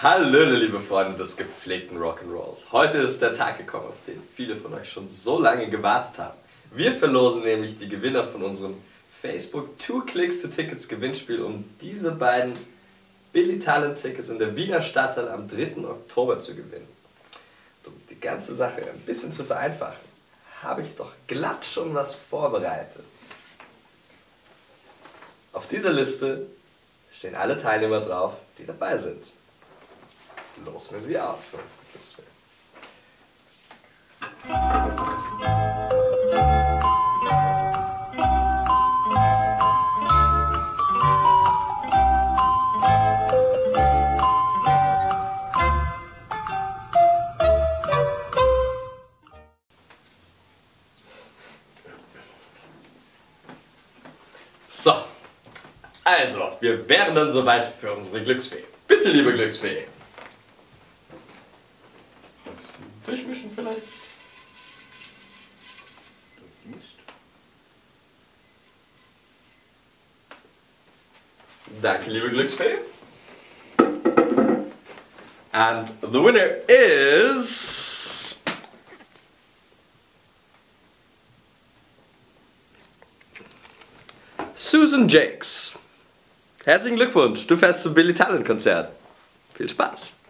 Hallo liebe Freunde des gepflegten Rock'n'Rolls. Heute ist der Tag gekommen, auf den viele von euch schon so lange gewartet haben. Wir verlosen nämlich die Gewinner von unserem Facebook 2 Clicks to Tickets Gewinnspiel, um diese beiden Billy Talent Tickets in der Wiener Stadthalle am 3. Oktober zu gewinnen. Um die ganze Sache ein bisschen zu vereinfachen, habe ich doch glatt schon was vorbereitet. Auf dieser Liste stehen alle Teilnehmer drauf, die dabei sind. Losen wir sie aus für unsere Glücksfee. So, also, wir wären dann soweit für unsere Glücksfee. Bitte, liebe Glücksfee. Ein bisschen durchmischen vielleicht? Danke, liebe Glücksfee. And the winner is... Susan Jakes. Herzlichen Glückwunsch, du fährst zum Billy Talent Konzert. Viel Spaß!